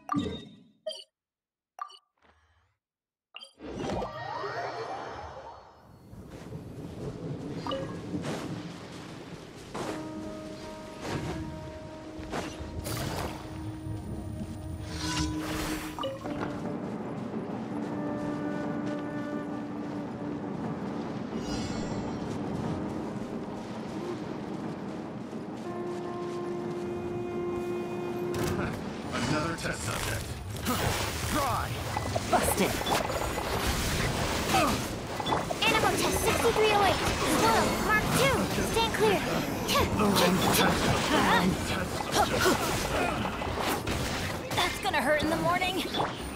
Another test subject. Try! Busted! Animal test 6308. Slow. Mark 2. Stand clear. That's gonna hurt in the morning.